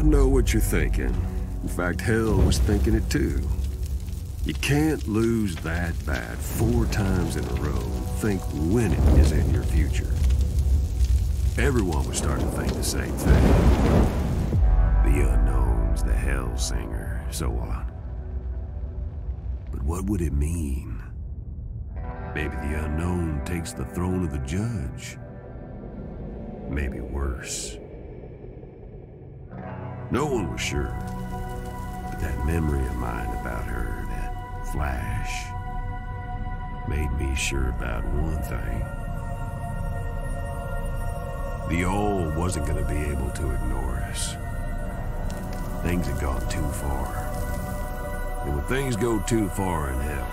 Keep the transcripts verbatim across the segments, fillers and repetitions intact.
know what you're thinking. In fact, hell was thinking it too. You can't lose that bad four times in a row and think winning is in your future. Everyone was starting to think the same thing. The unknowns, the hell singer, so on. But what would it mean? Maybe the unknown takes the throne of the judge. Maybe worse. No one was sure, but that memory of mine about her, that flash, made me sure about one thing. The All wasn't going to be able to ignore us. Things had gone too far. And when things go too far in hell,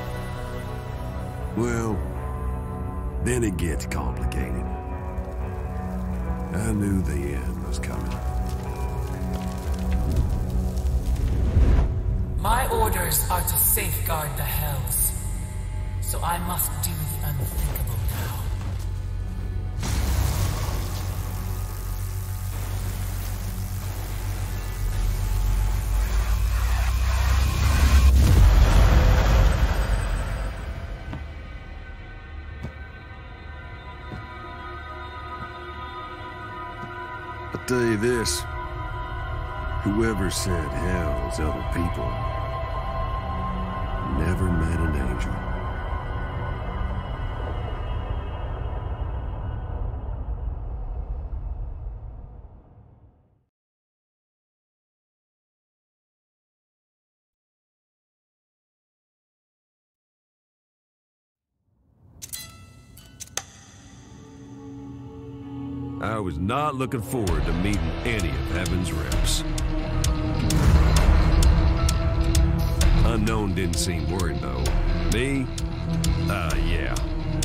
well, then it gets complicated. I knew the end was coming. My orders are to safeguard the Hells, so I must do the unthinkable now. I'll tell you this, whoever said hell's other people never met an angel. I was not looking forward to meeting any of Heaven's reps. Unknown didn't seem worried, though. Me? Uh, yeah.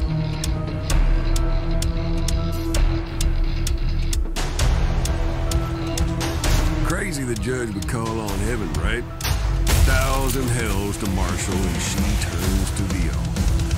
Crazy the judge would call on Heaven, right? Thousand hells to marshal, and she turns to the All.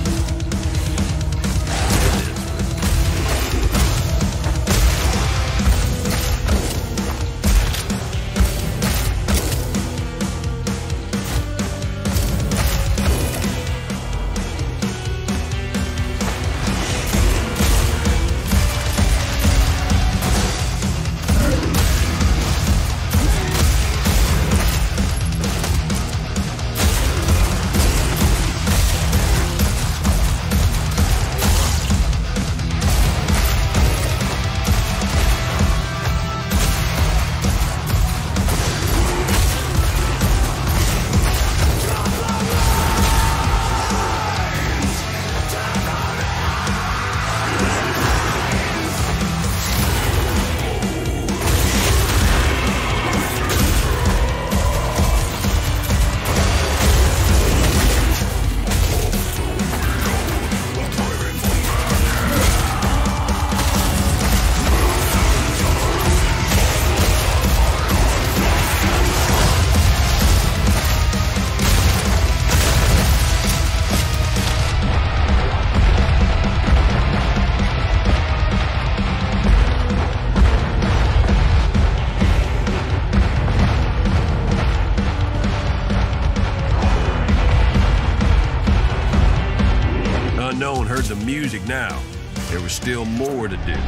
Unknown heard the music now. There was still more to do.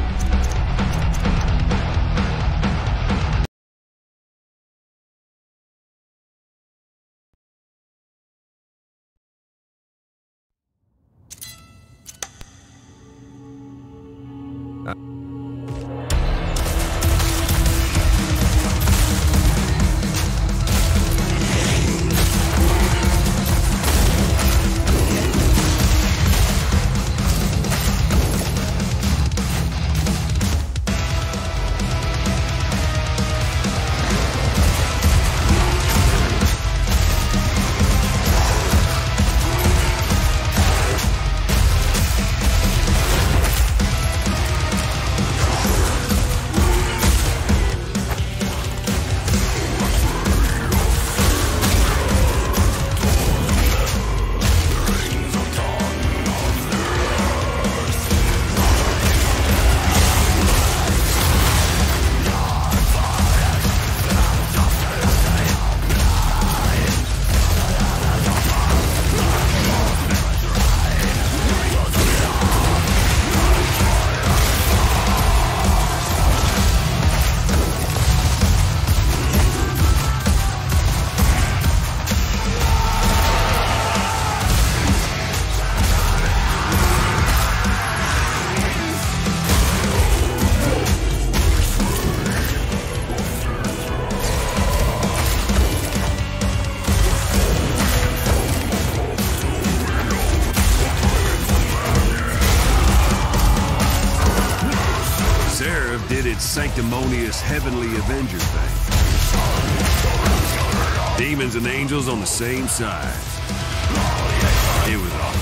did its sanctimonious heavenly Avenger thing. Demons and angels on the same side. It was awesome.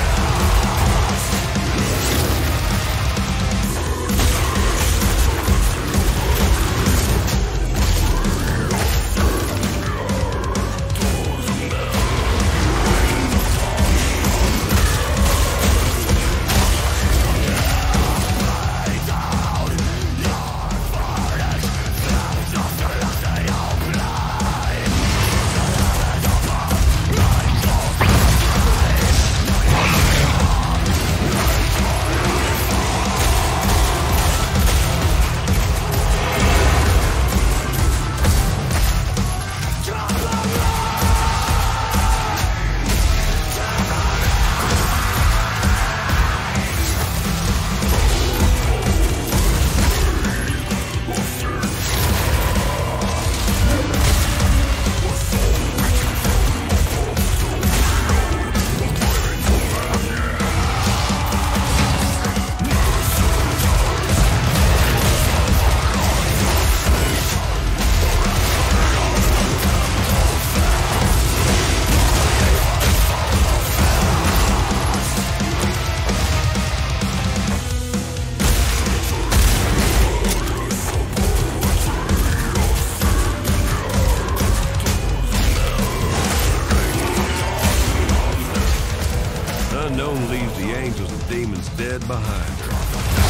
Unknown leaves the angels and demons dead behind her.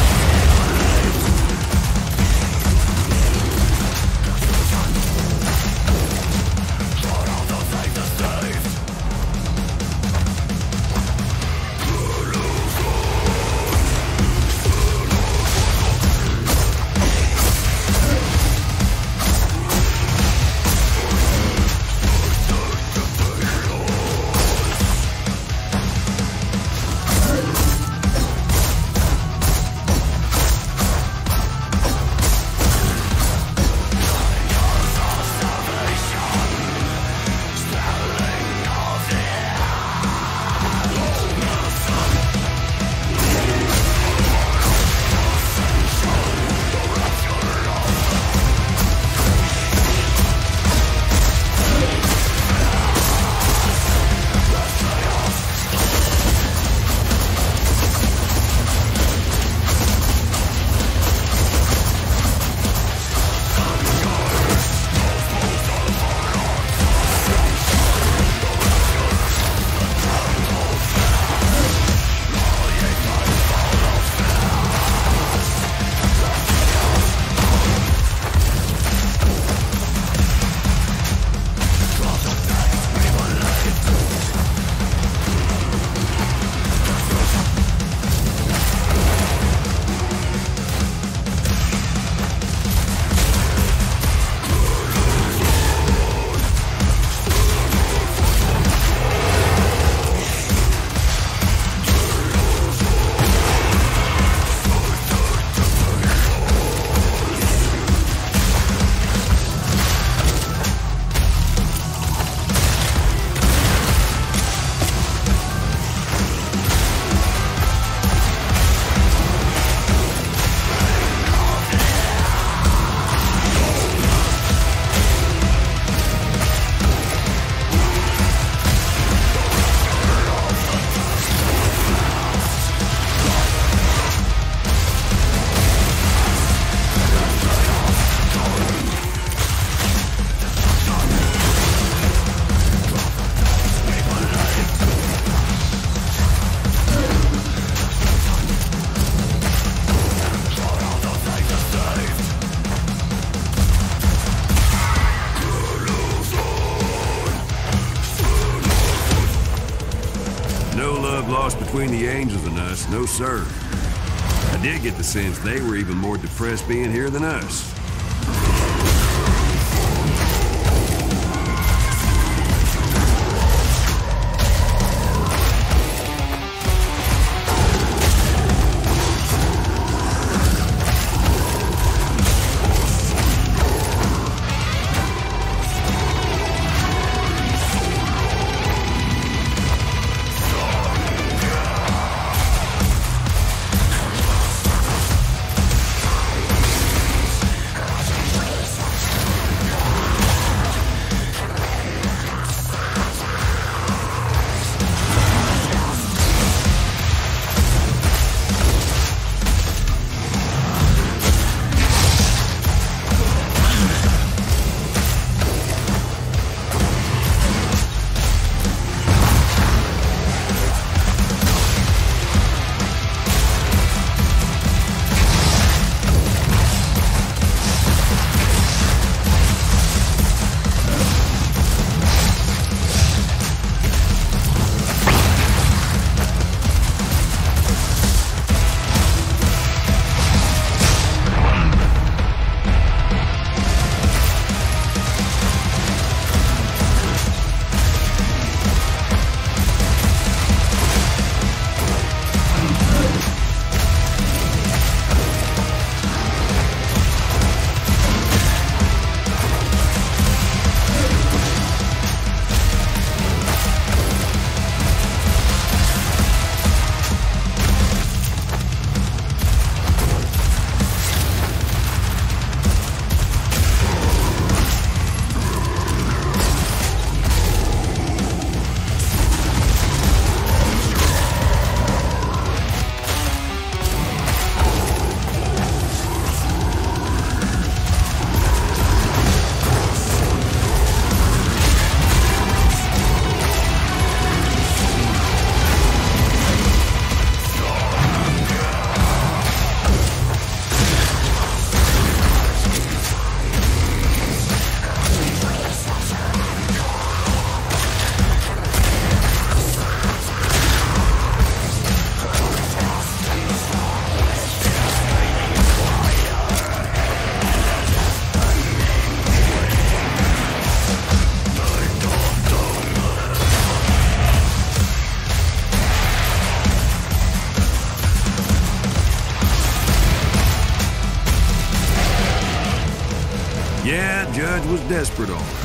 Lost between the angels and us, no sir. I did get the sense they were even more depressed being here than us. Yeah, Judge was desperate, all right.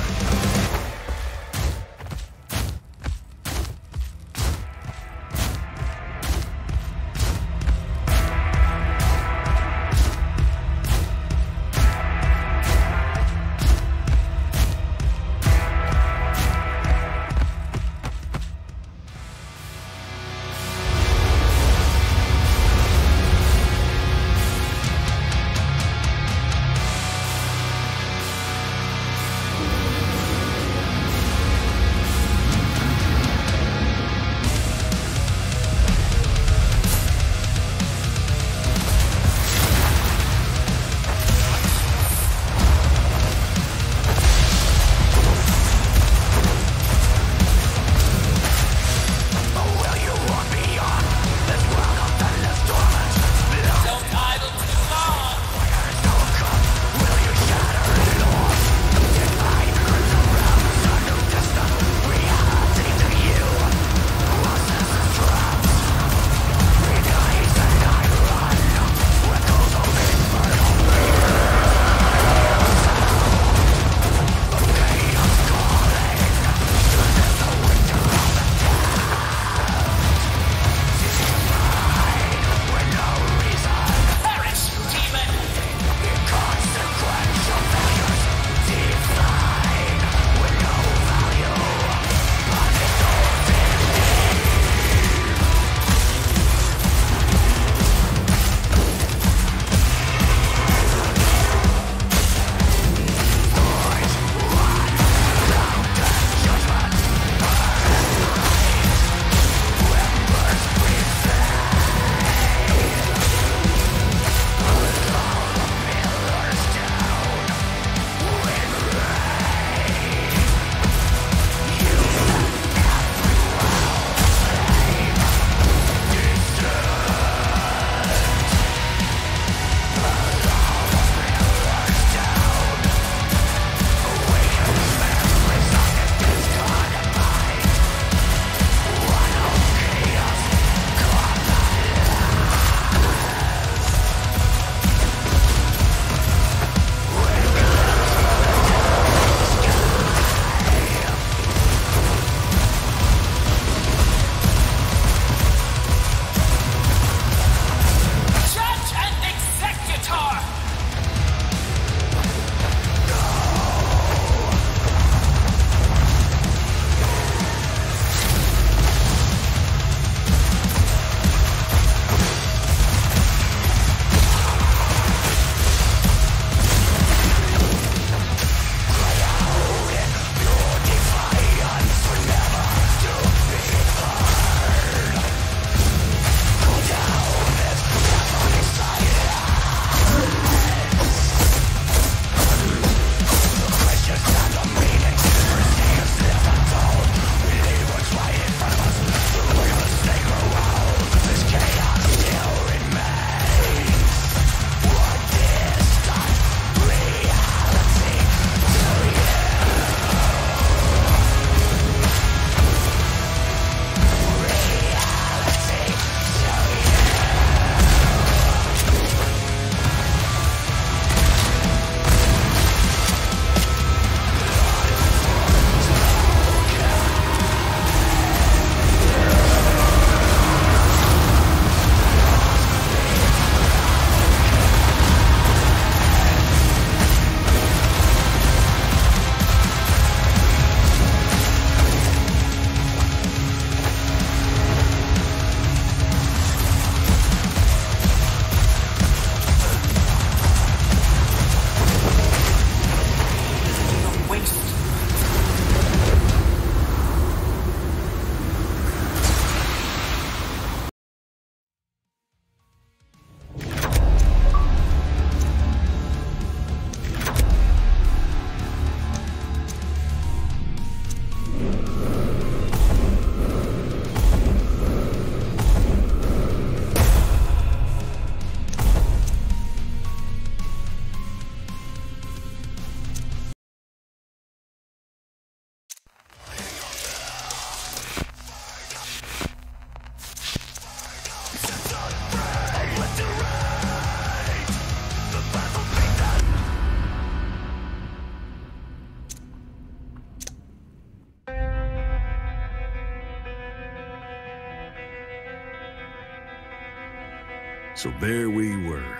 So there we were.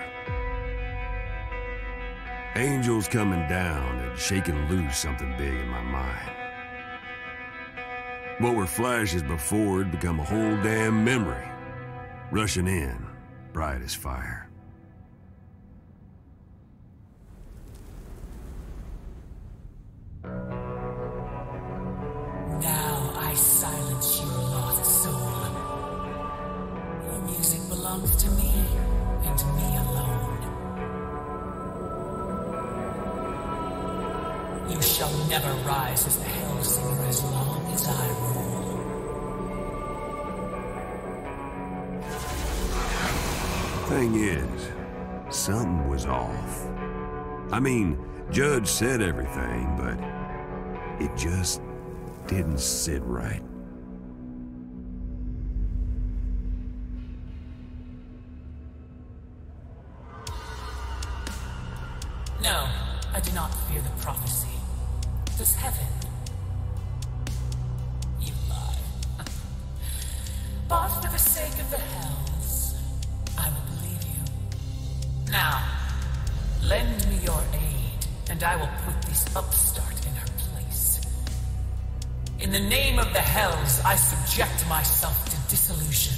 Angels coming down and shaking loose something big in my mind. What were flashes before had become a whole damn memory, rushing in, bright as fire. Now I silence your lost soul. Your music belongs to me, and me alone. You shall never rise as the Hellsinger as long as I rule. Thing is, something was off. I mean, Judge said everything, but it just didn't sit right. No, I do not fear the prophecy. Does heaven? You lie. But for the sake of the hells, I will believe you. Now, lend me your aid, and I will put this upstart in her place. In the name of the hells, I subject myself to dissolution.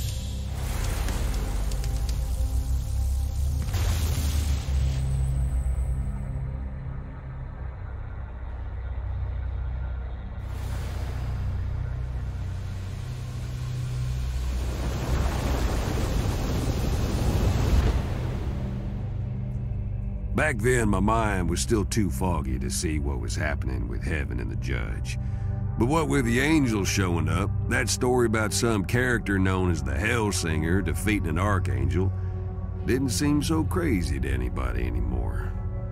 Back then, my mind was still too foggy to see what was happening with Heaven and the Judge. But what with the angels showing up, that story about some character known as the Hellsinger defeating an archangel didn't seem so crazy to anybody anymore.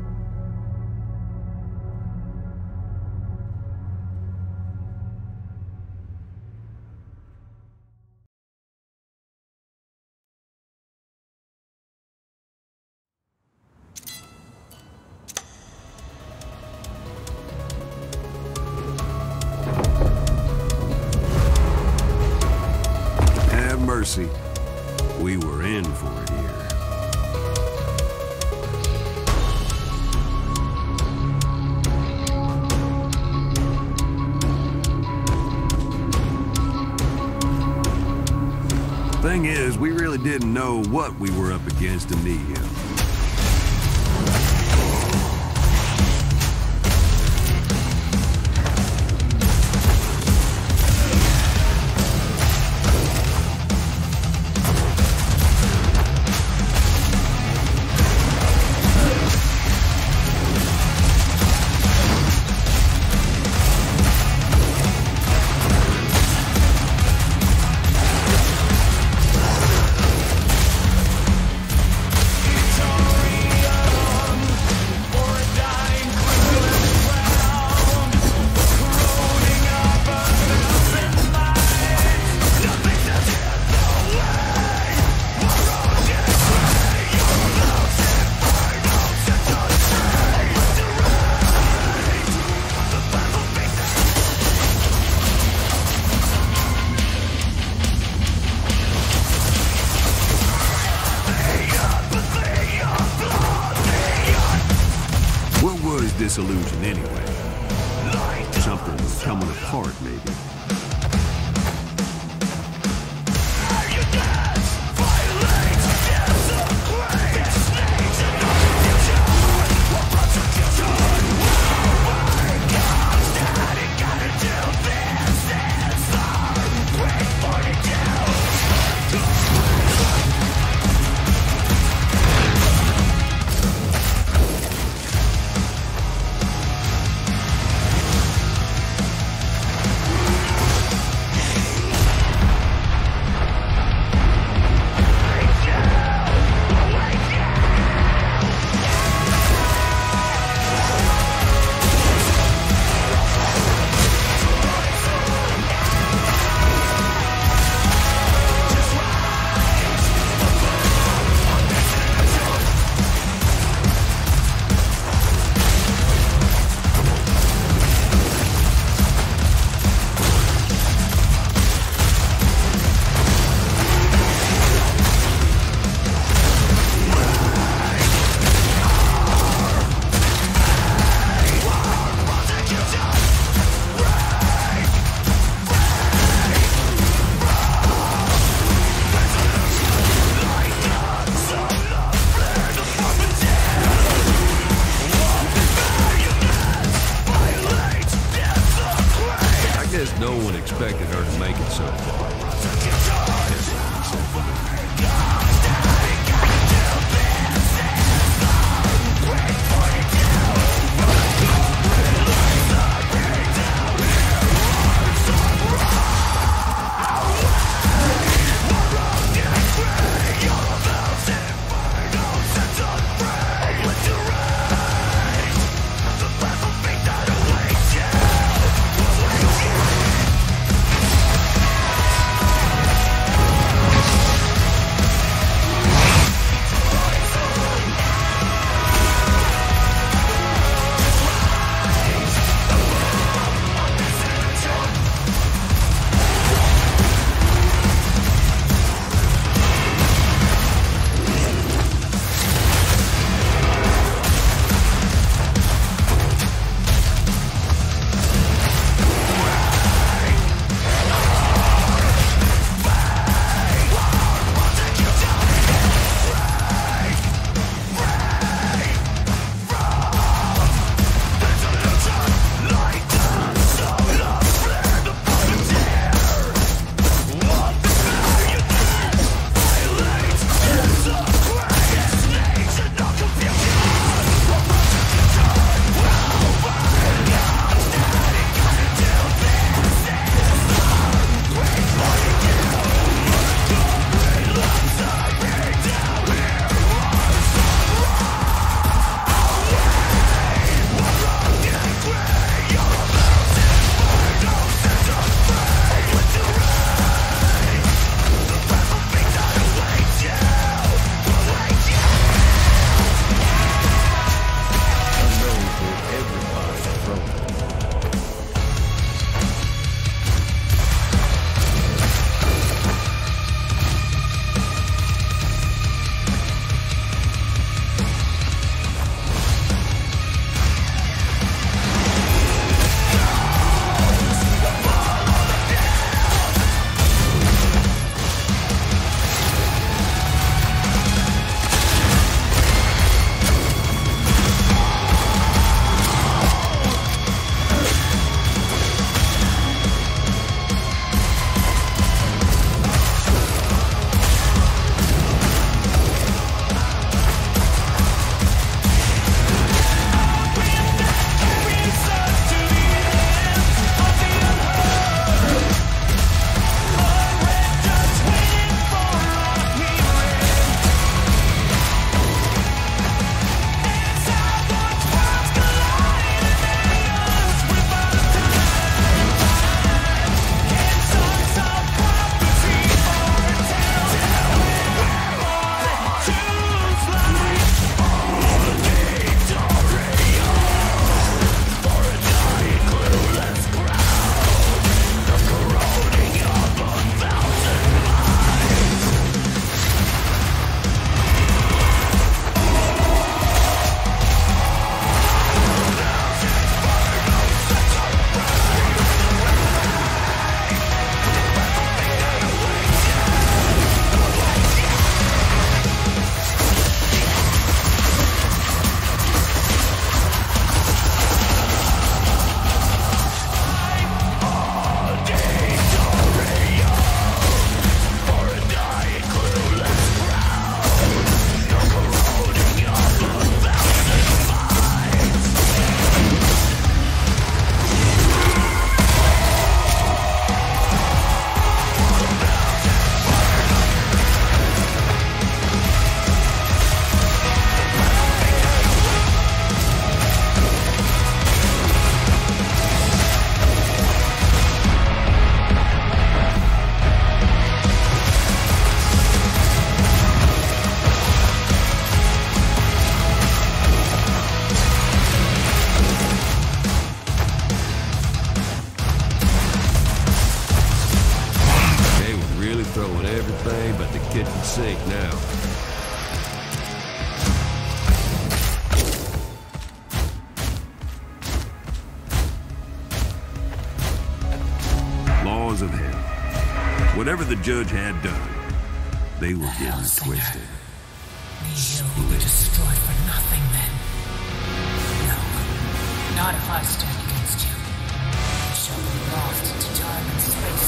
Mercy, we were in for it here. Thing is, we really didn't know what we were up against immediately. Disillusion anyway. Something coming apart, maybe. expected her to make it so far. kitchen sink now. Laws of hell. Whatever the judge had done, they were getting twisted. You will be destroyed for nothing then. No, not if I stand against you. You shall be lost to time and space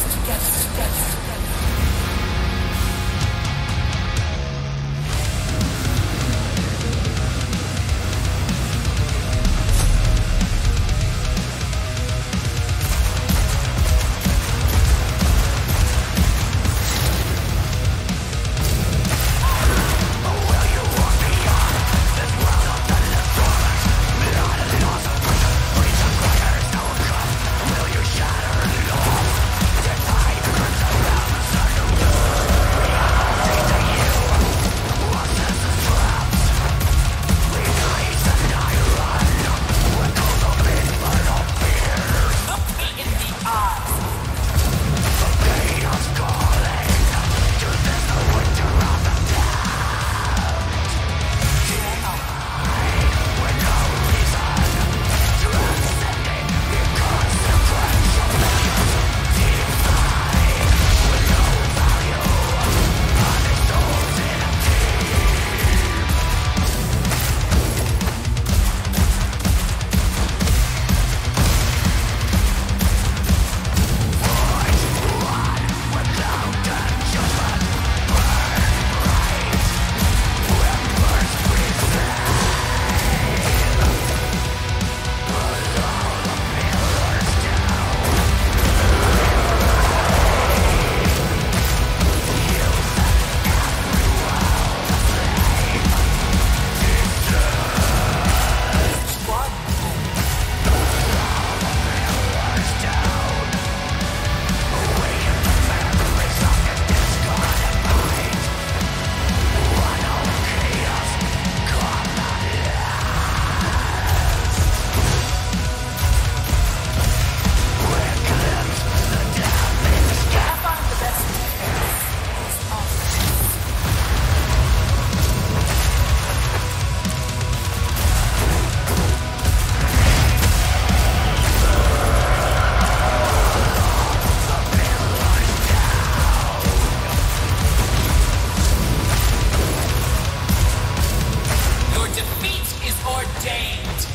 ordained.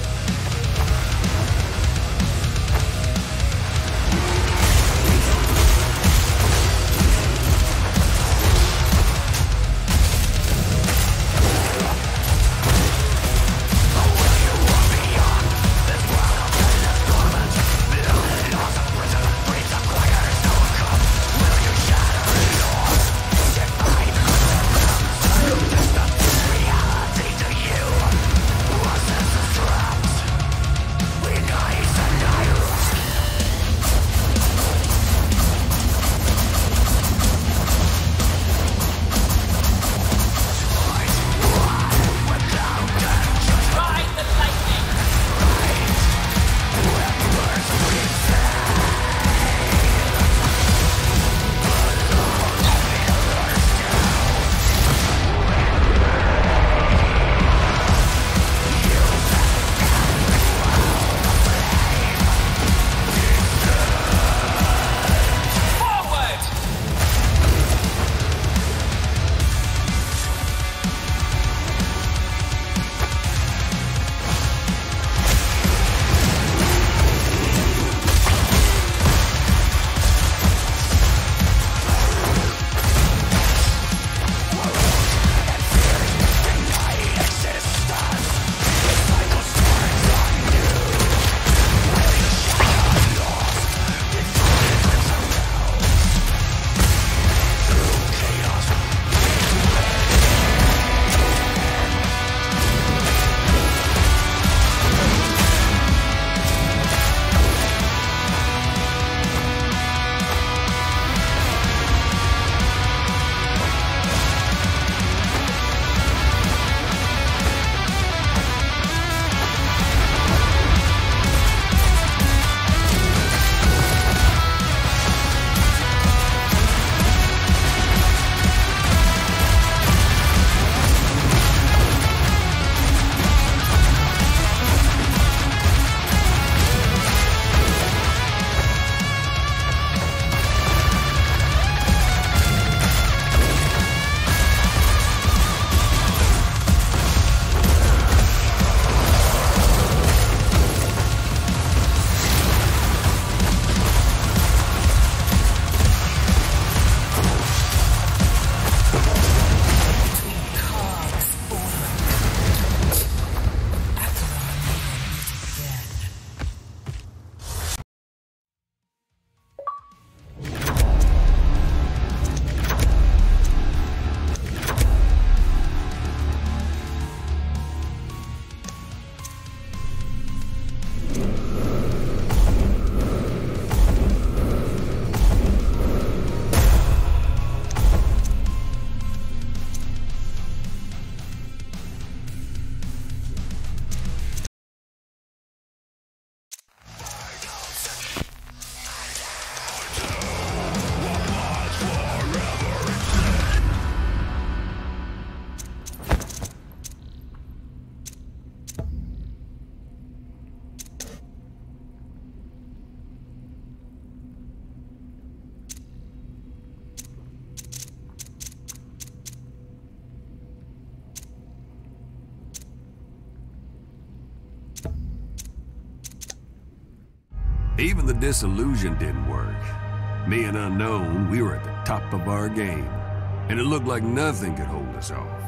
Even the disillusion didn't work. Me and Unknown, we were at the top of our game, and it looked like nothing could hold us off.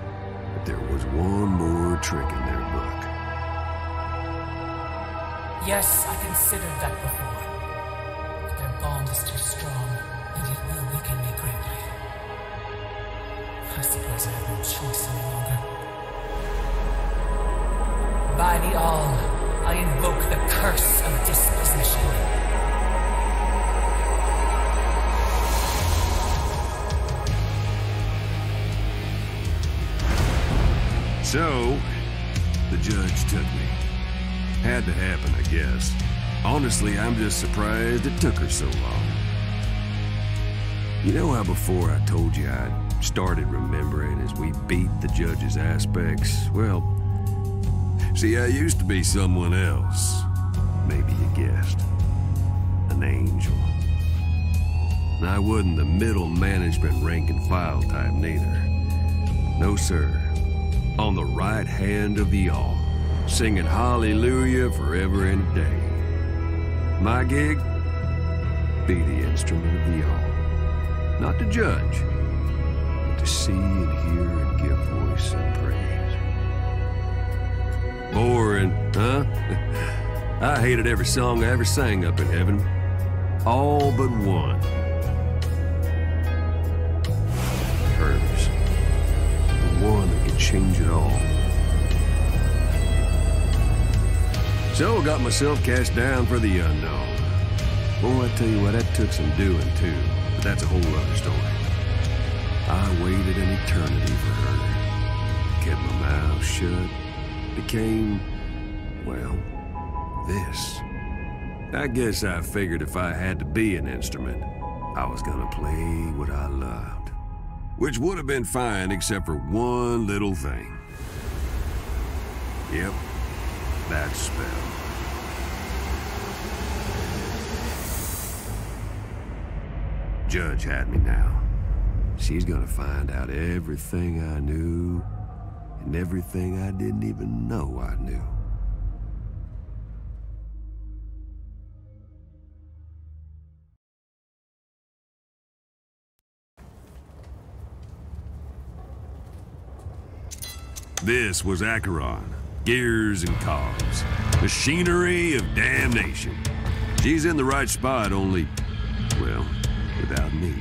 But there was one more trick in their book. Yes, I considered that before. But their bond is too strong, and it will weaken me greatly. I suppose I have no choice any longer. By the All, I invoke the curse of dispossession. So, the judge took me. Had to happen, I guess. Honestly, I'm just surprised it took her so long. You know how before I told you I'd started remembering as we beat the judge's aspects? Well, see, I used to be someone else. Maybe you guessed. An angel. And I wasn't the middle management rank and file type neither. No, sir. On the right hand of the All. singing hallelujah forever and a day. My gig? Be the instrument of the all. Not to judge, but to see and hear and give voice and praise. Boring, huh? I hated every song I ever sang up in heaven. All but one. Hers. The one that could change it all. So I got myself cast down for the unknown. Boy, I tell you what, that took some doing too. But that's a whole other story. I waited an eternity for her. Kept my mouth shut. Became, well, this. I guess I figured if I had to be an instrument, I was gonna play what I loved. Which would have been fine except for one little thing. Yep, that spell. Judge had me now. She's gonna find out everything I knew and everything I didn't even know I knew. This was Acheron. Gears and cogs. Machinery of damnation. She's in the right spot, only, well, without me.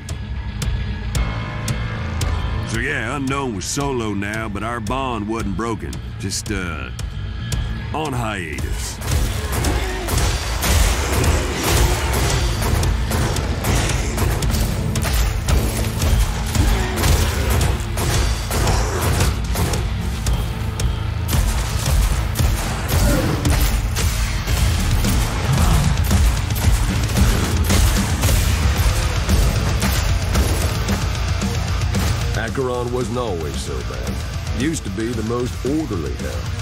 So yeah, Unknown was solo now, but our bond wasn't broken. Just, uh, on hiatus. Acheron wasn't always so bad. Used to be the most orderly town.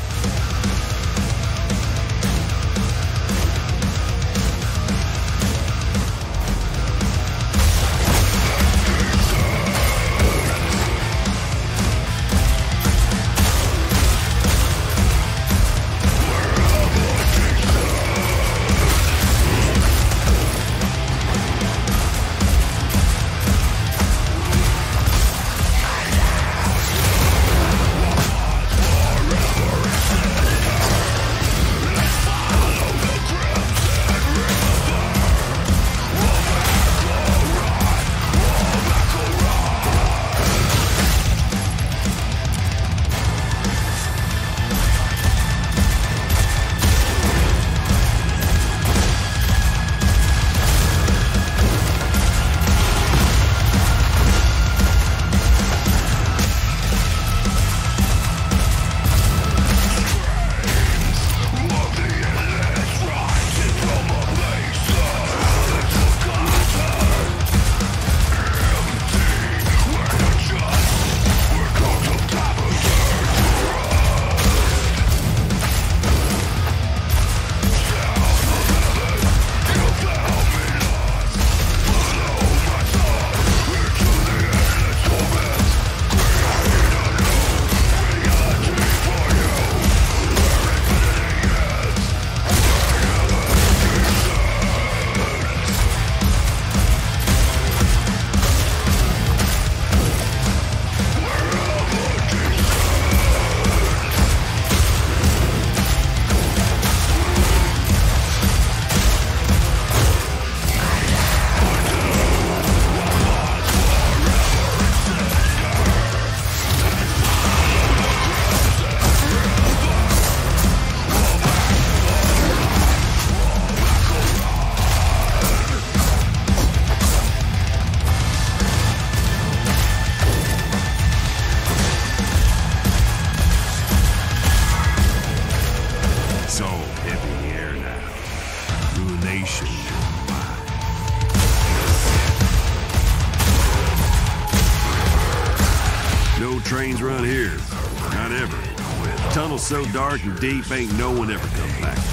Trains run here. Not ever. The tunnel's so dark and deep, ain't no one ever come back.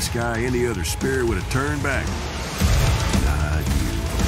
last guy any other spirit would have turned back. Not you.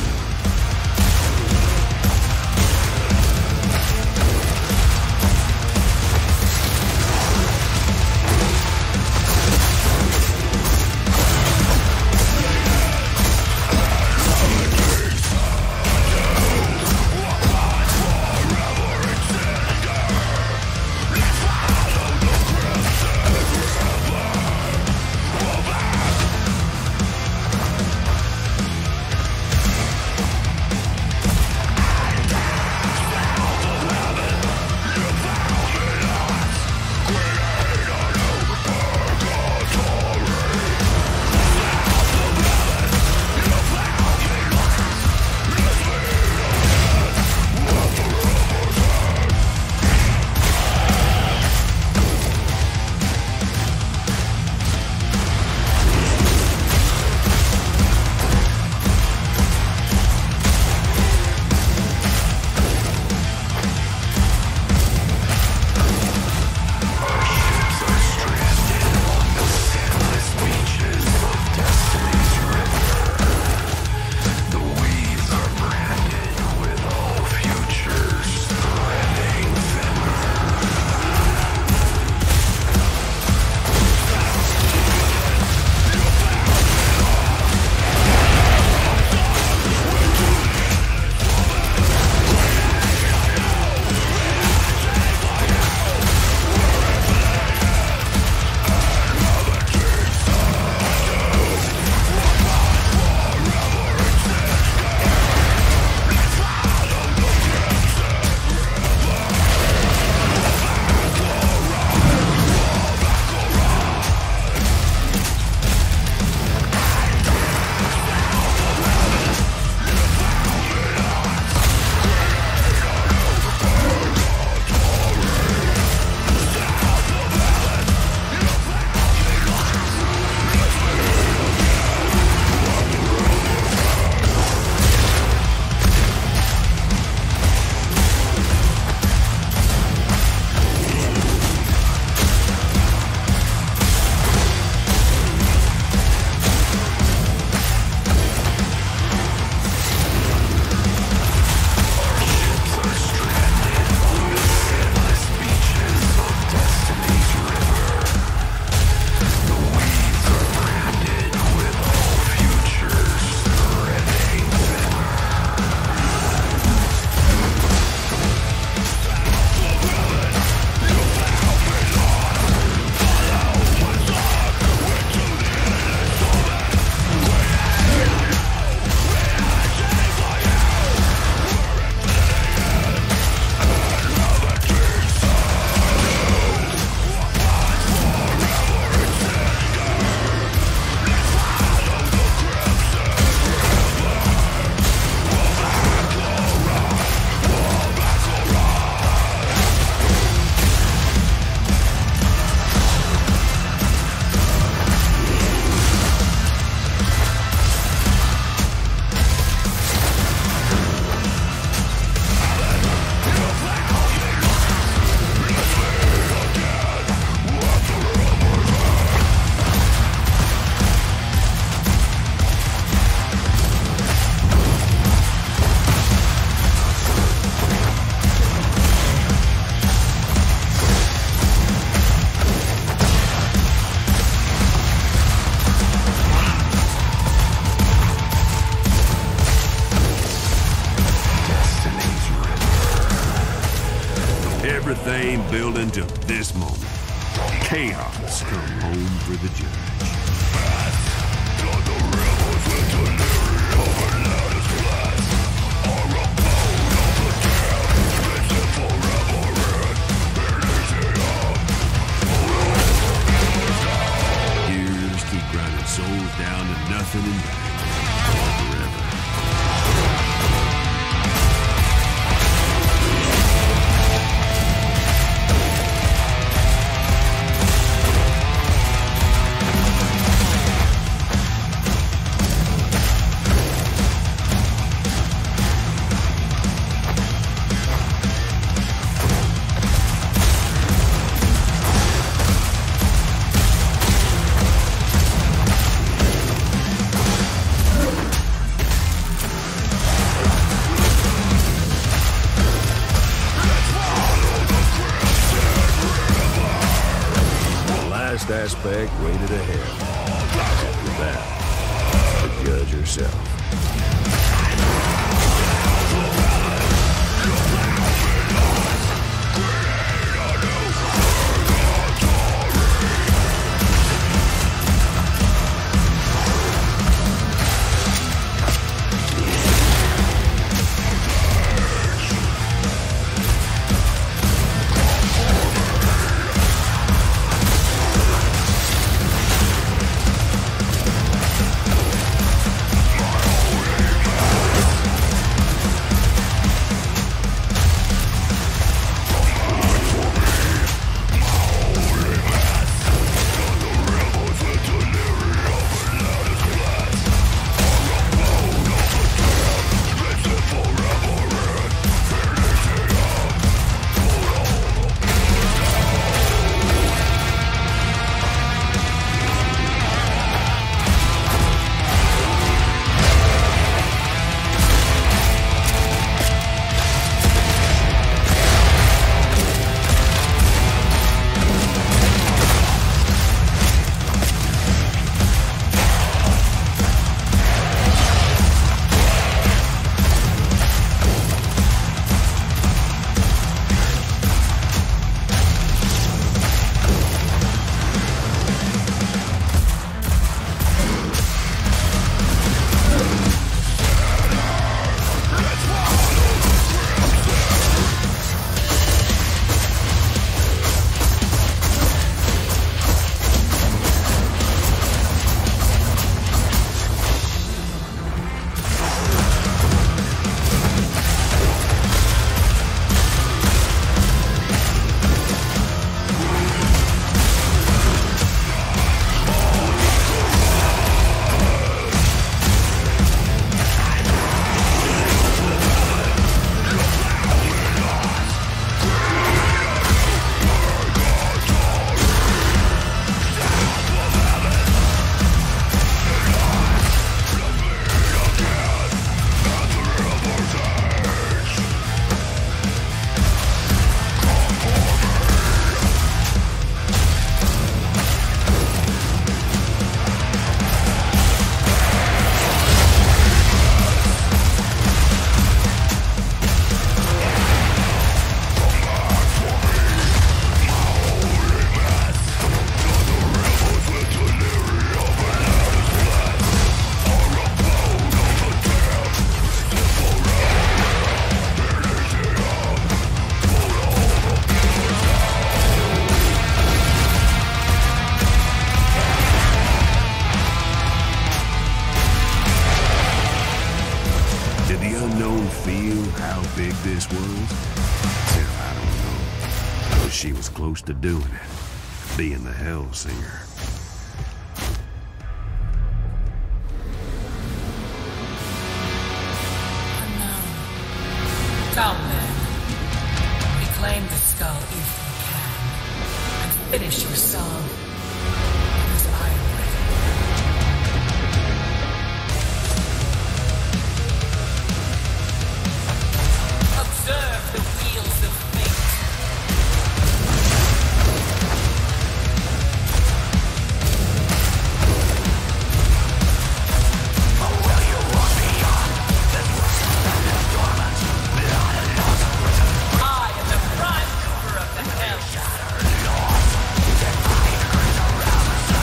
Everything building to this moment. Chaos come home for the judge. Years keep grinding souls down to nothing and back forever. aspect waited ahead. After that, the judge herself. This was? Hell, I don't know. But she was close to doing it. Being the Hellsinger. Unknown. Come then. Reclaim the skull if you can. And finish your song. Because I am observe the wheels of fate. Oh, will you walk beyond this world dormant? I am the prime mover of the hell. Shattered, lost, dead body, around the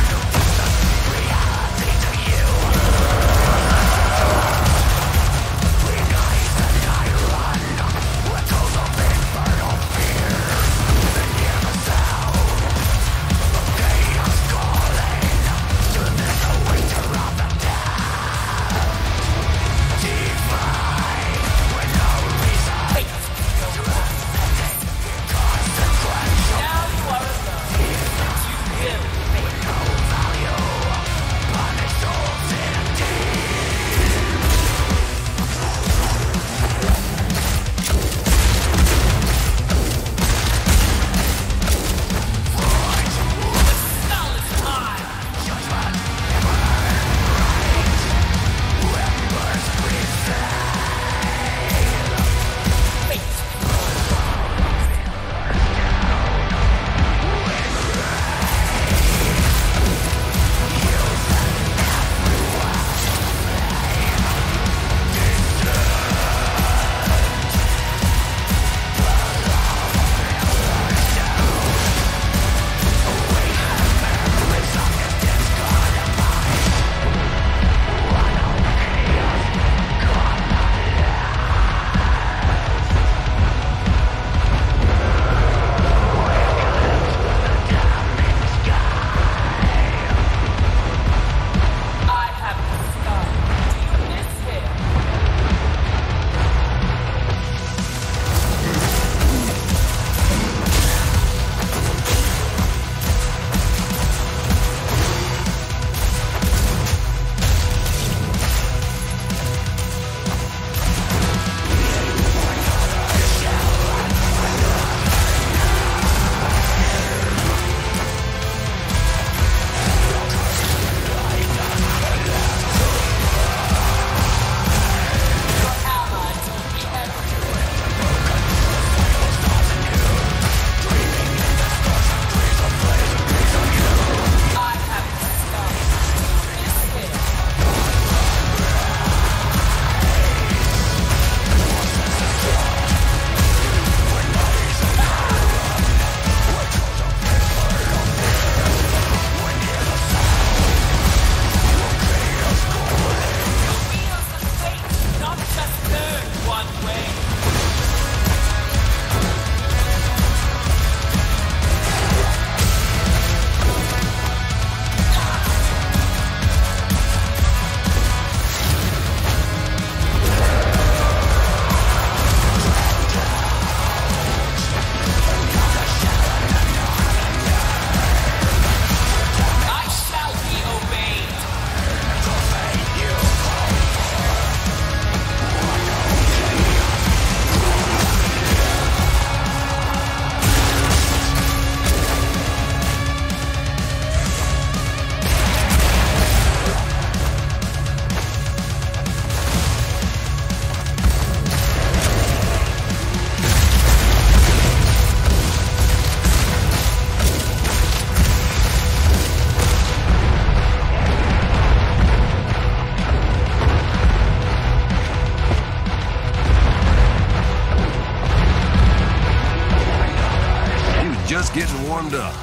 just getting warmed up.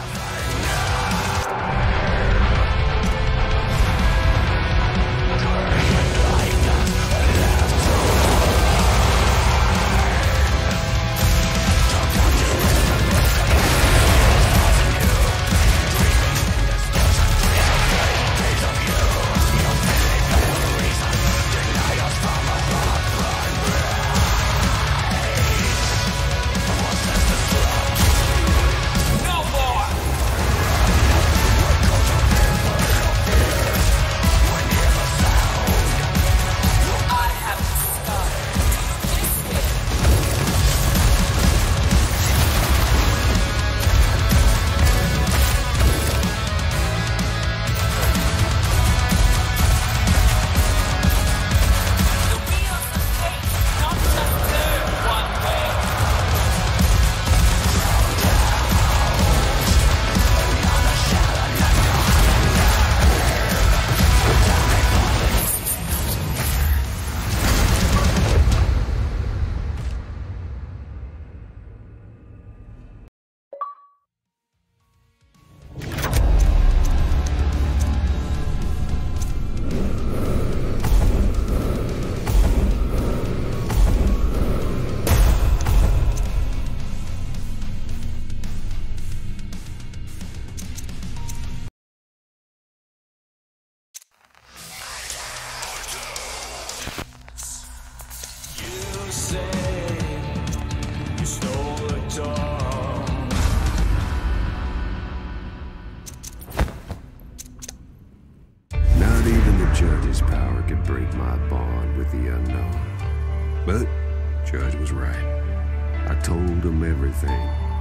Judge's power could break my bond with the unknown. But Judge was right. I told him everything.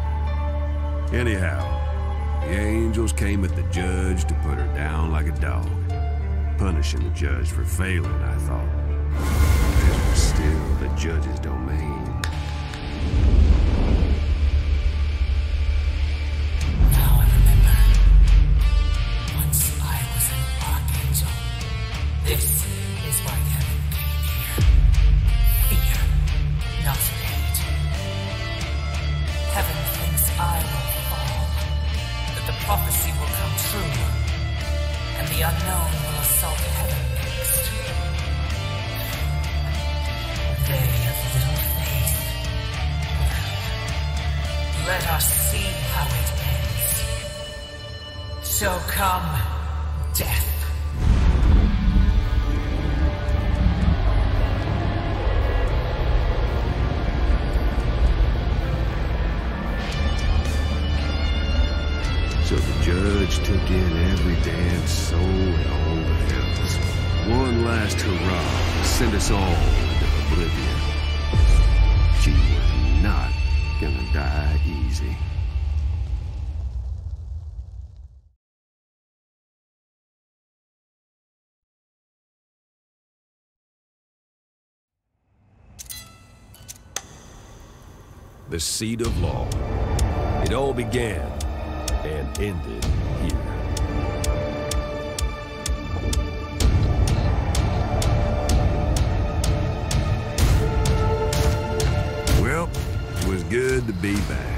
Anyhow, the angels came at the Judge to put her down like a dog. Punishing the Judge for failing, I thought. It was still the Judge's domain. This is why heaven came here. Fear, not hate. Heaven thinks I will fall, that the prophecy will come true, and the unknown will assault heaven next. They of little faith. Let us see how it ends. So come, death. So the Judge took in every damn soul in all the hells. One last hurrah to send us all into oblivion. She was not gonna die easy. The seat of law. It all began and ended here. Well, it was good to be back.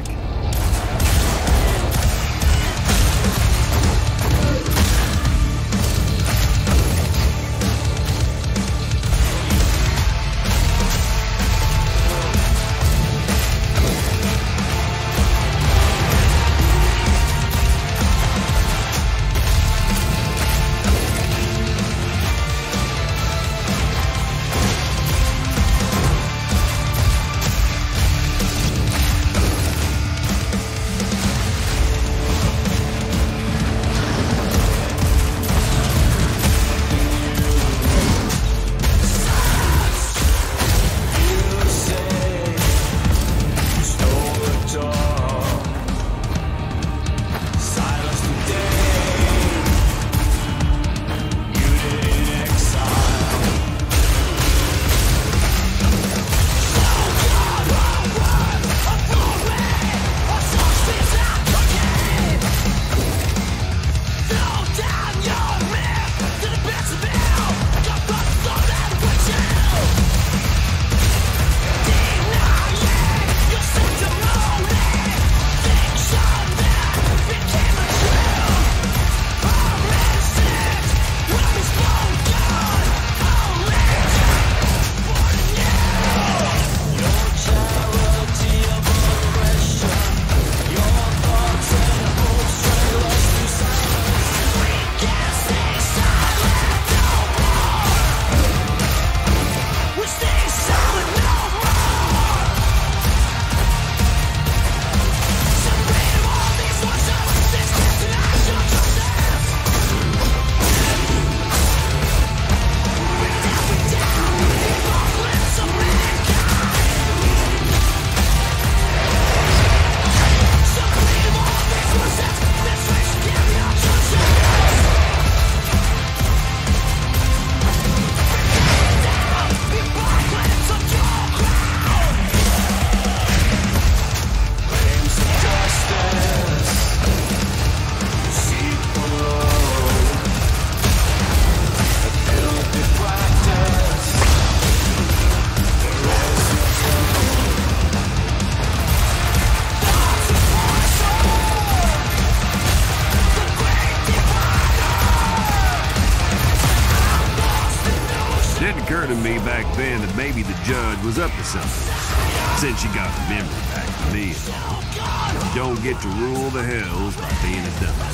me back then that maybe the judge was up to something, since she got her memory back to me. You don't get to rule the hells by being a dummy.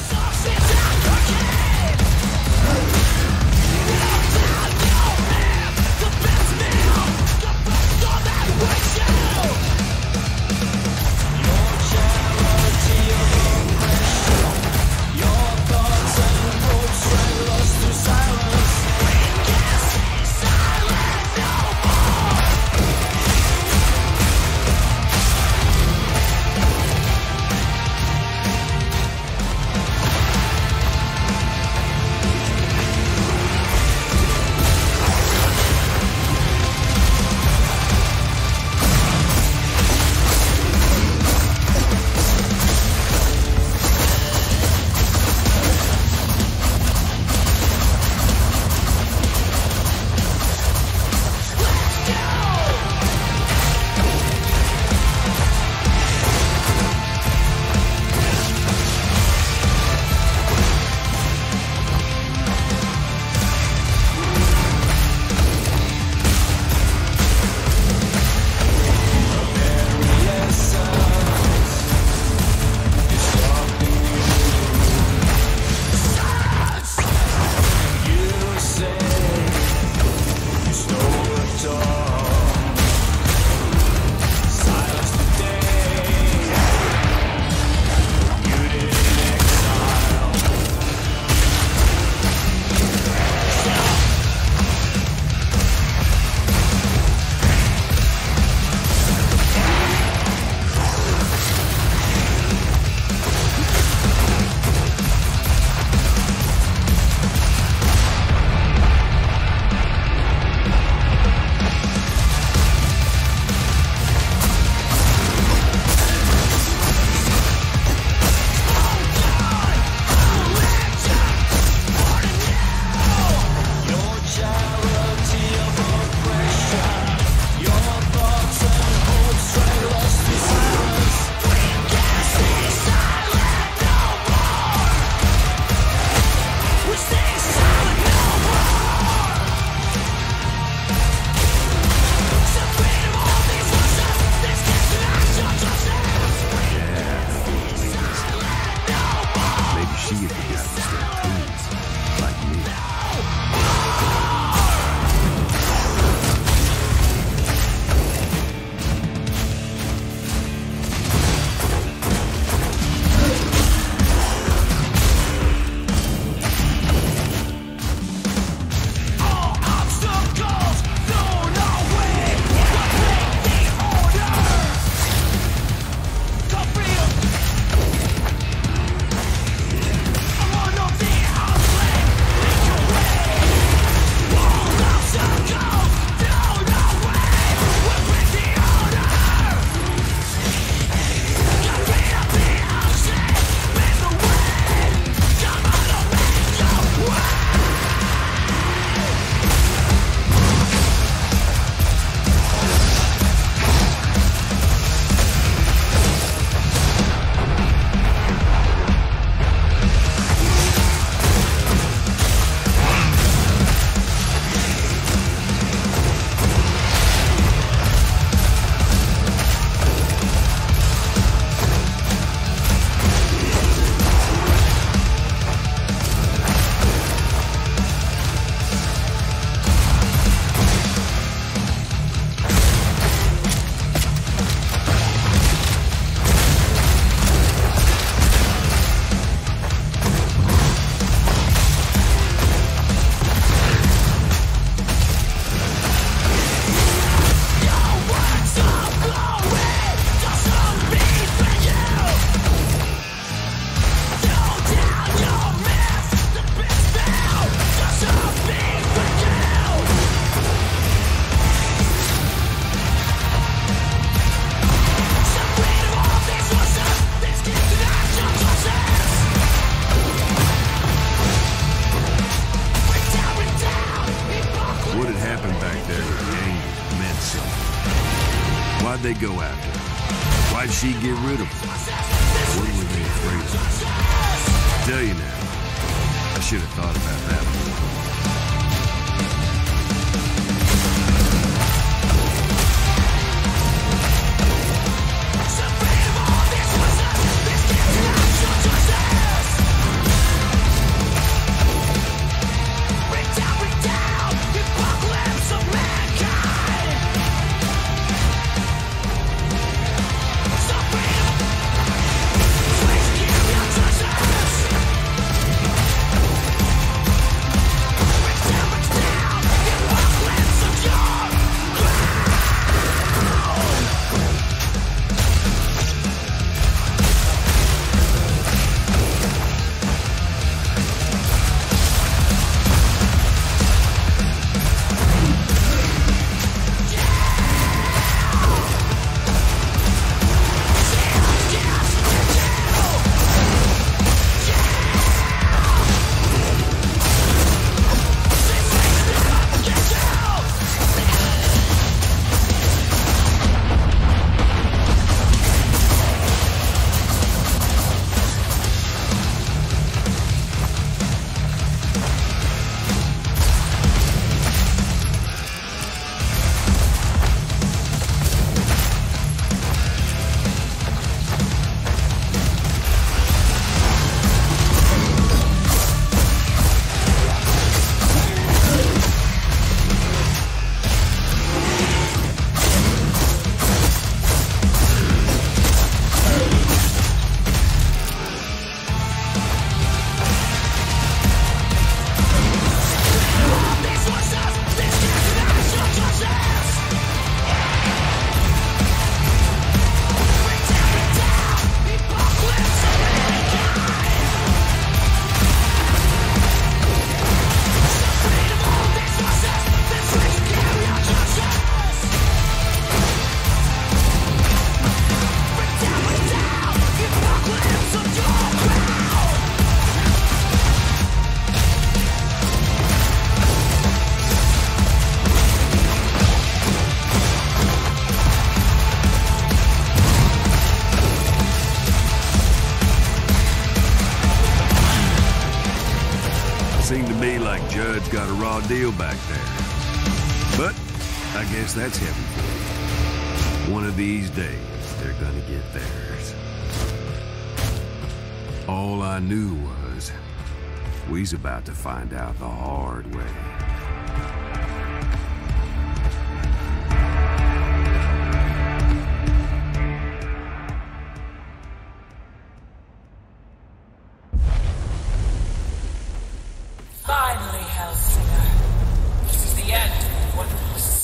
Why'd they go after her? Why'd she get rid of her? What were they afraid of? I tell you now, I should have thought about that before. like Judd's got a raw deal back there. But I guess that's heaven for you. One of these days, they're gonna get theirs. All I knew was, we's about to find out the hard way. Finally, Hellsinger. This is the end of one of us.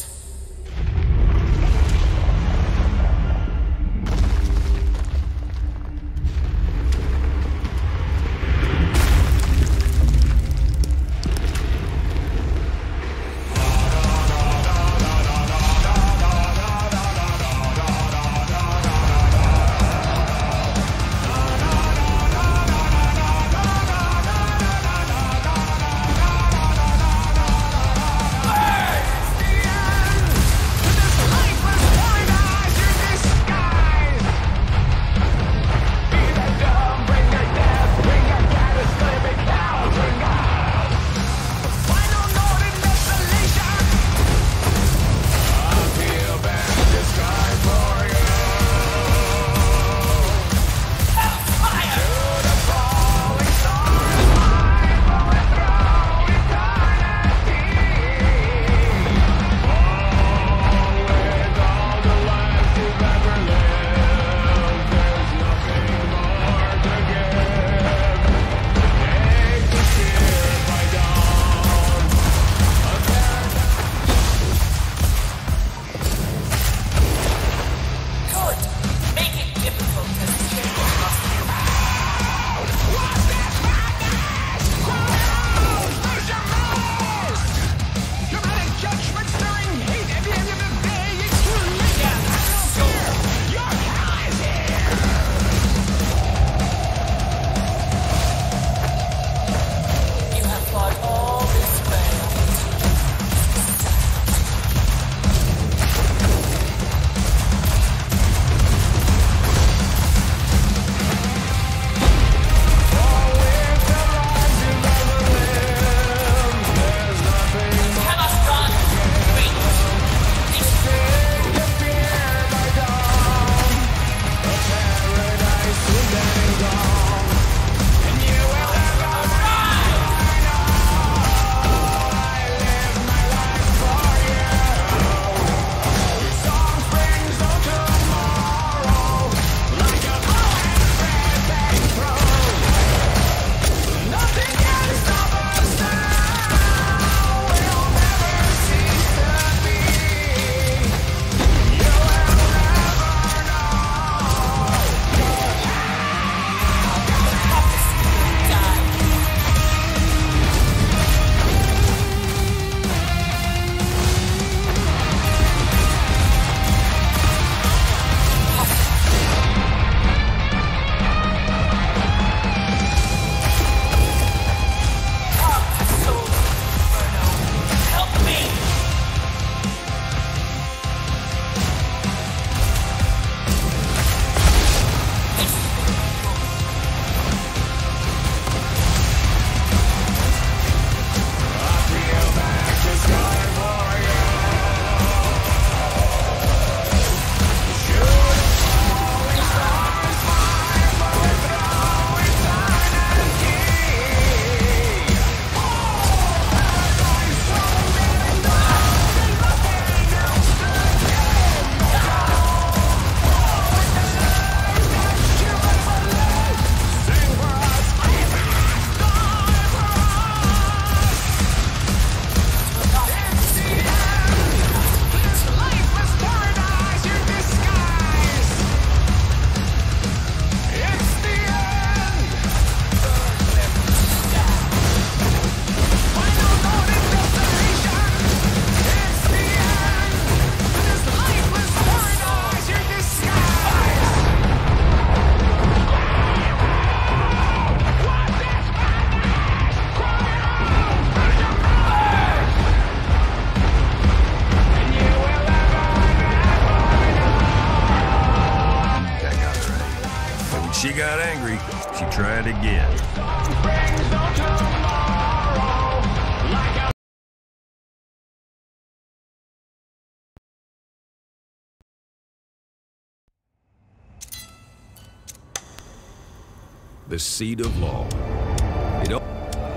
She got angry. She tried again. Some springs on tomorrow. The seat of law. It all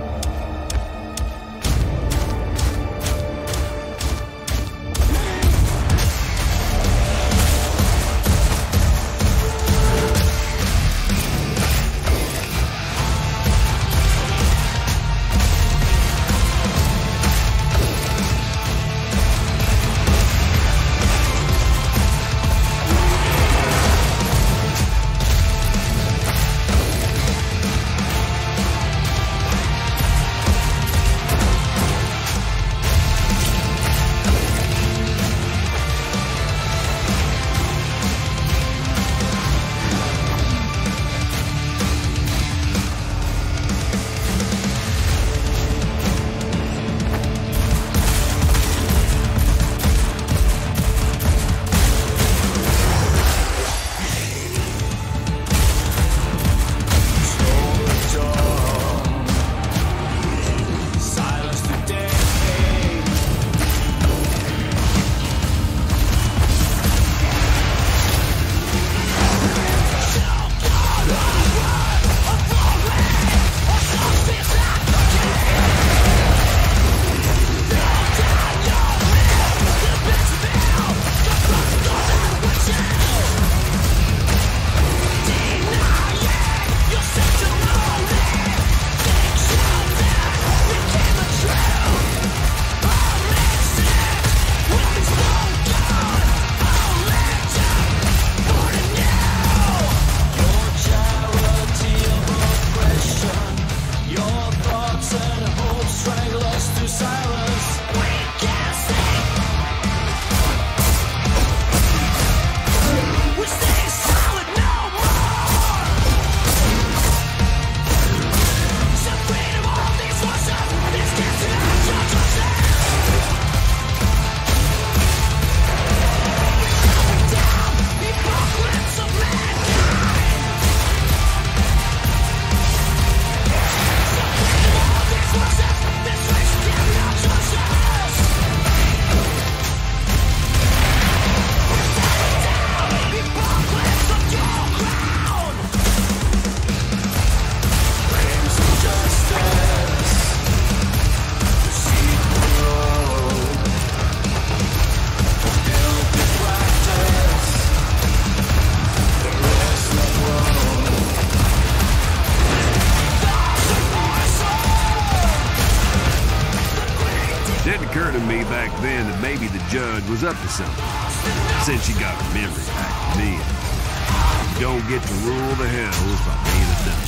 judge was up to something, since she got her memory back then. You don't get to rule the hells by being a dummy.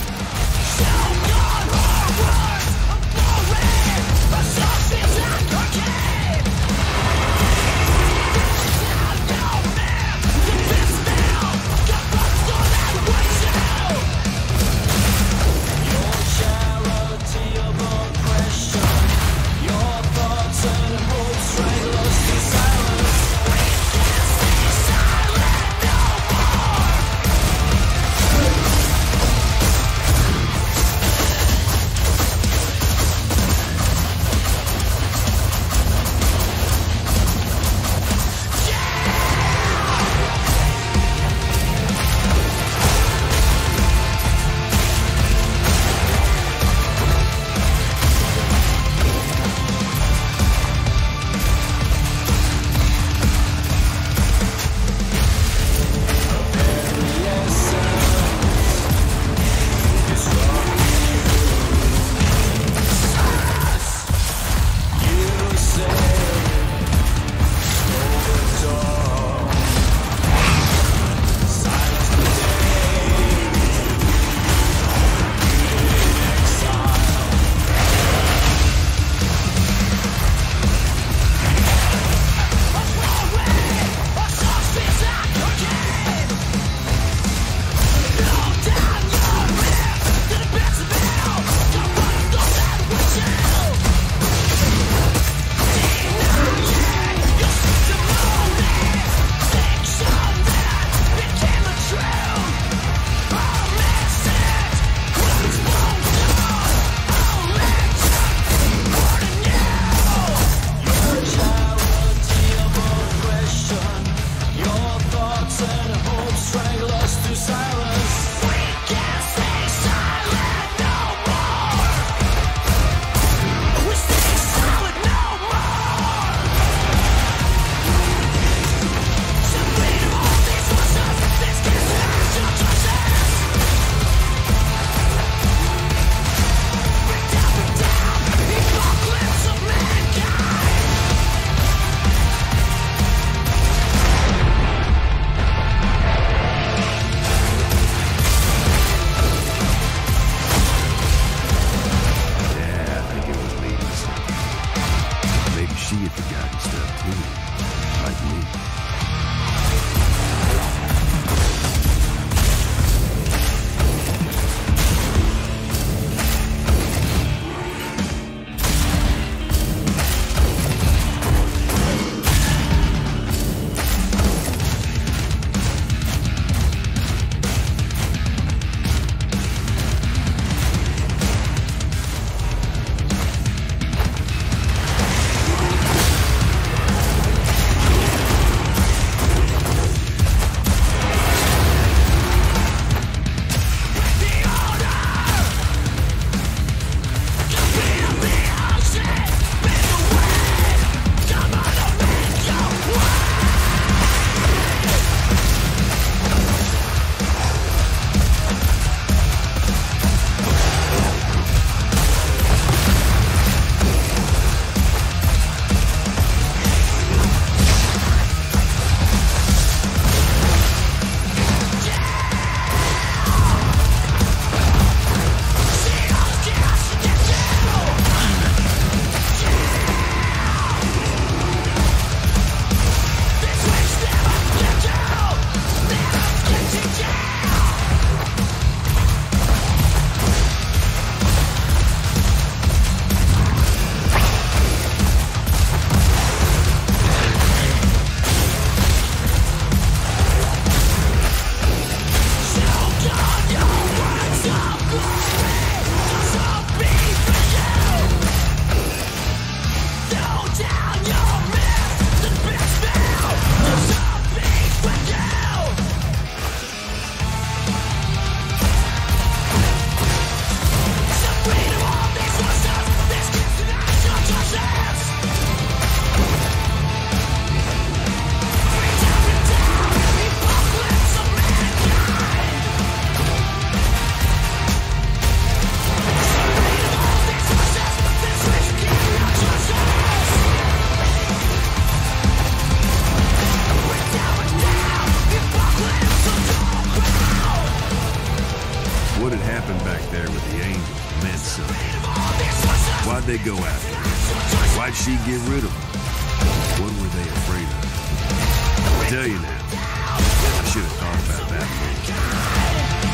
had happened back there with the angels meant something. Why'd they go after her? Why'd she get rid of them? What were they afraid of? I'll tell you now, I should have thought about that more.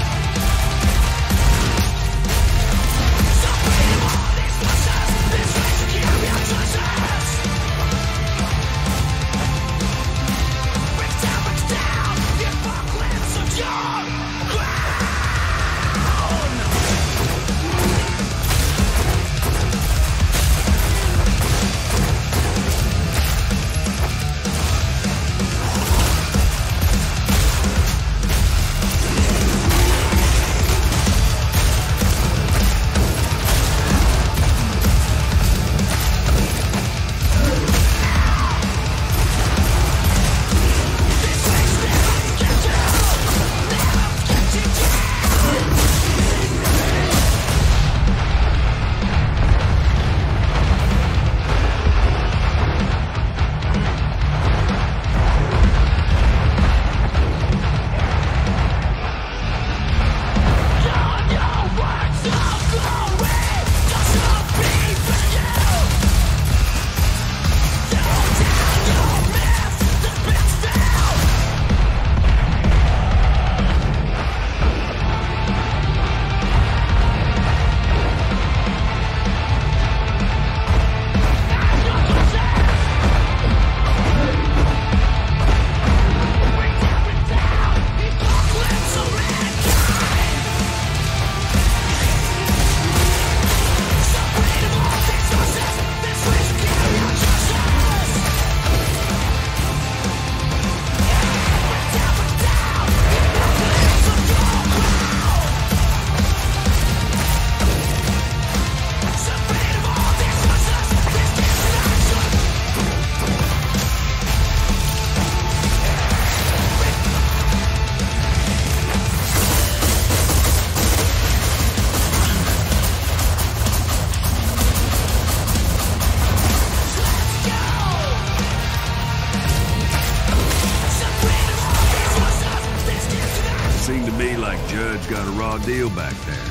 Judge got a raw deal back there.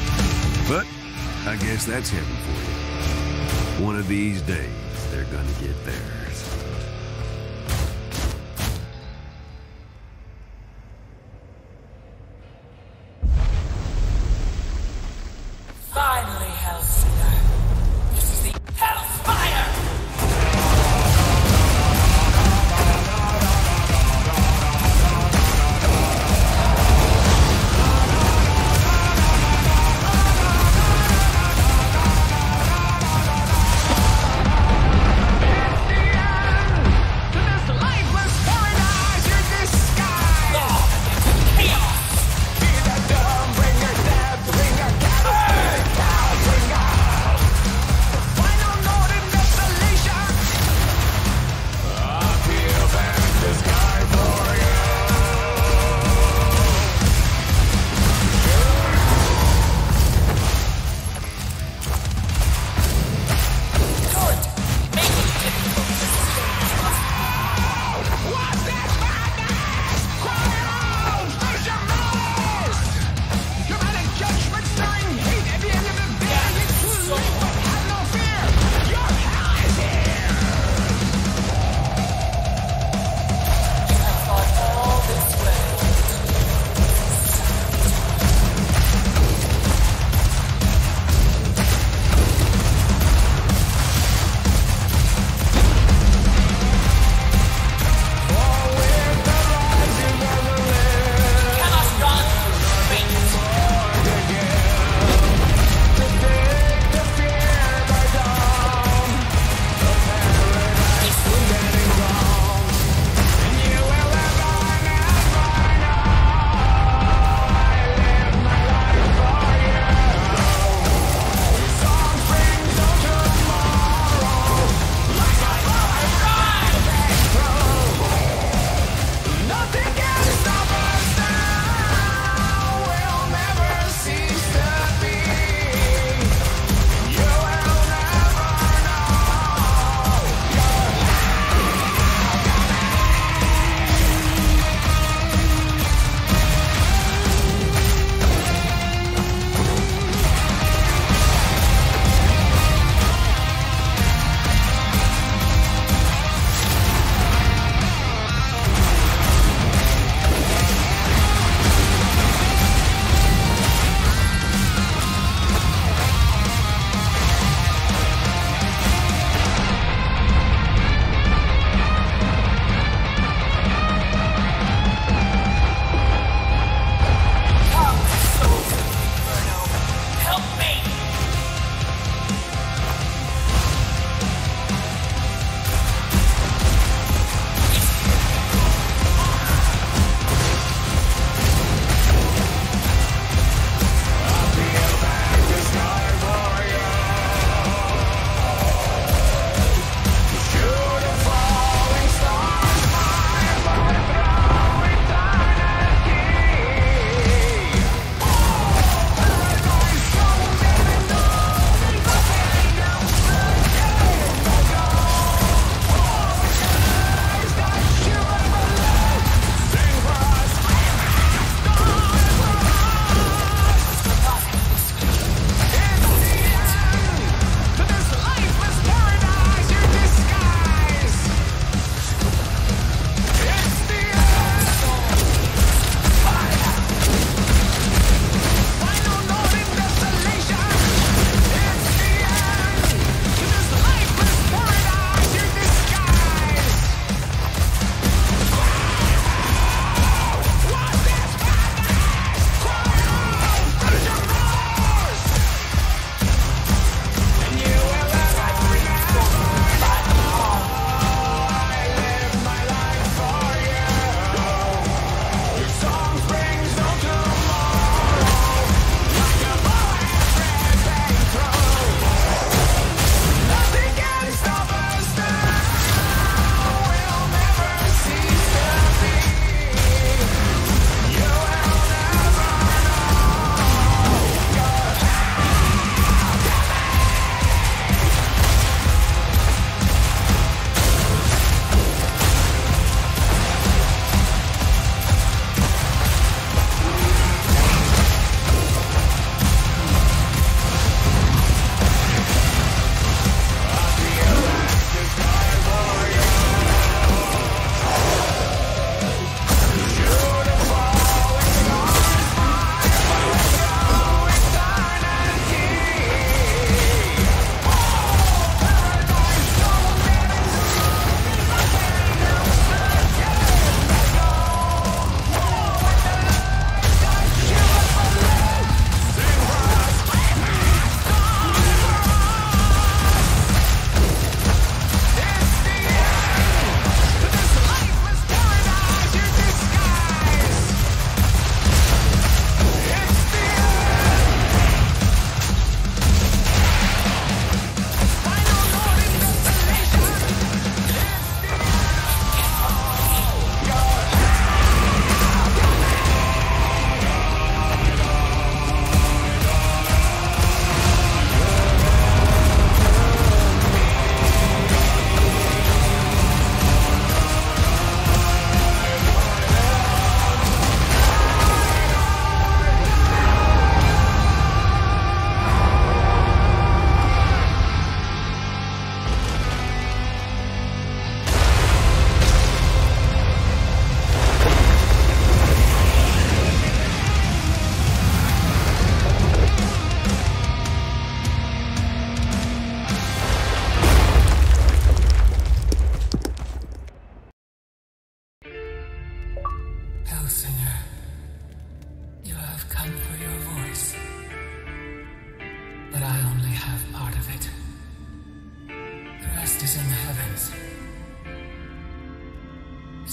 But I guess that's heaven for you. One of these days, they're gonna get theirs. Finally, Hellseeker. This is the Hellspire! It's the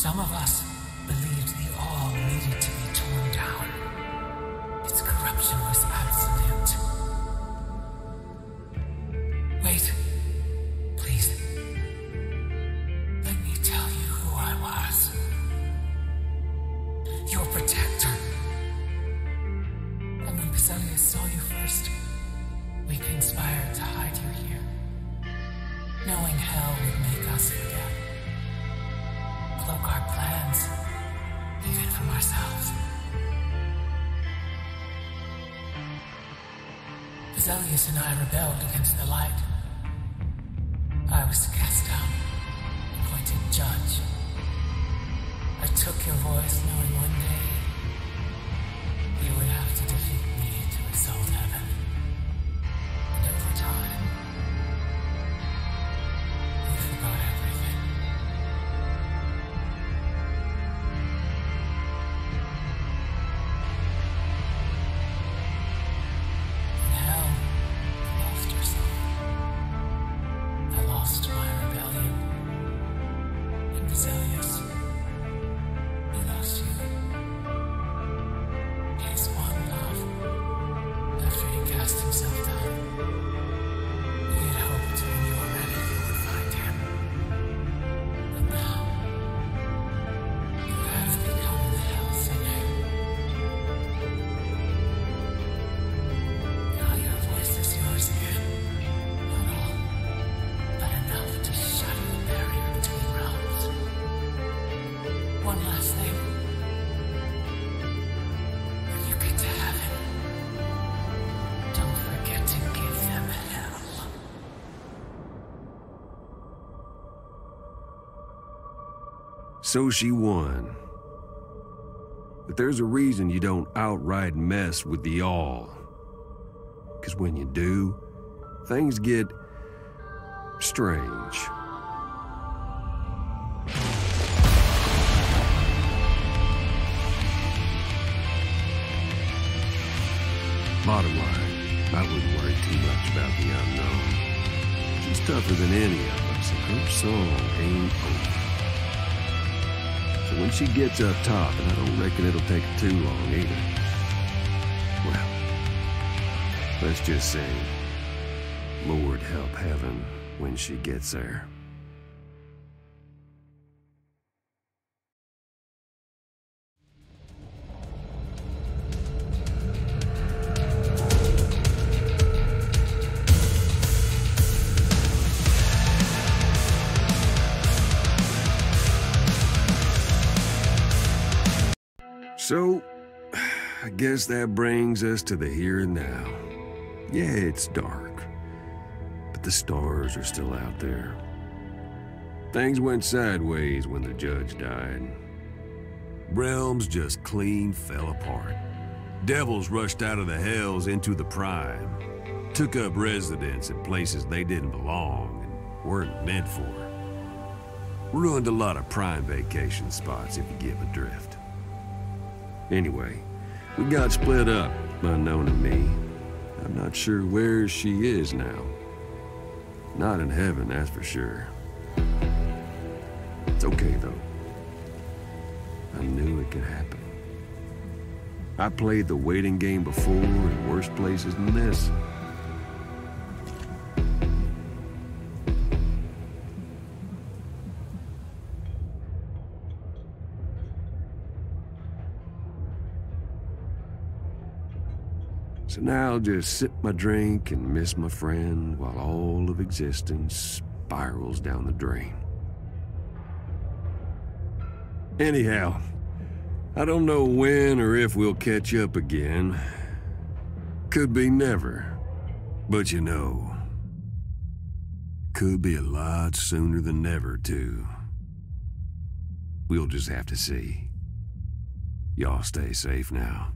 Some of us believed the All needed to be torn down. Its corruption was absolute. Wait. Please. Let me tell you who I was. Your protector. And when Basilius saw you first, we conspired to hide you here, knowing hell would make us forget. Cloak our plans, even from ourselves. Basilius and I rebelled against the light. I was cast down, appointed judge. I took your voice, knowing one day you would have to defeat me to assault heaven. And over time, we forgot everything. In hell, I lost your soul. I lost my rebellion. And Basilius, he lost you. His one love, after he cast himself down. We had hoped when you were ready you would find him. But now, you have become the Hellsinger. Now your voice is yours again. Not all, but enough to shatter the barrier between realms. One last thing. When you get to heaven, don't forget to give them hell. So she won. But there's a reason you don't outright mess with the All. Because when you do, things get strange. Bottom line, I wouldn't worry too much about the unknown. She's tougher than any of us, and her song ain't over. So when she gets up top, and I don't reckon it'll take too long either, well, let's just say, Lord help heaven when she gets there. So, I guess that brings us to the here and now. Yeah, it's dark, but the stars are still out there. Things went sideways when the judge died. Realms just clean fell apart. Devils rushed out of the hells into the prime, took up residence in places they didn't belong and weren't meant for. Ruined a lot of prime vacation spots, if you get my drift. Anyway, we got split up, unknown to me. I'm not sure where she is now. Not in heaven, that's for sure. It's okay, though. I knew it could happen. I played the waiting game before in worse places than this. So now I'll just sip my drink and miss my friend while all of existence spirals down the drain. Anyhow, I don't know when or if we'll catch up again. Could be never. But you know, could be a lot sooner than never, too. We'll just have to see. Y'all stay safe now.